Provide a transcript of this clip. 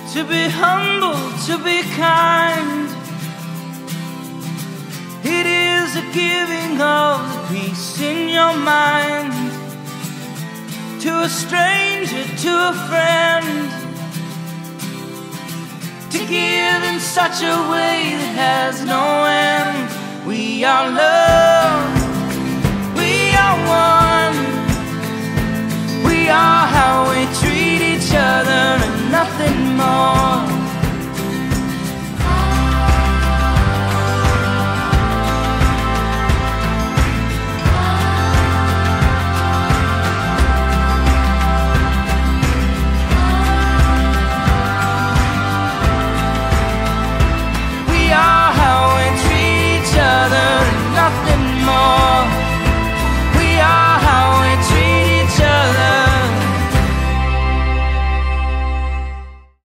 to be humble, to be kind. It is a giving of the peace in your mind, to a stranger, to a friend, to give in such a way that has no end. We are love, we are one, we are how we treat each other.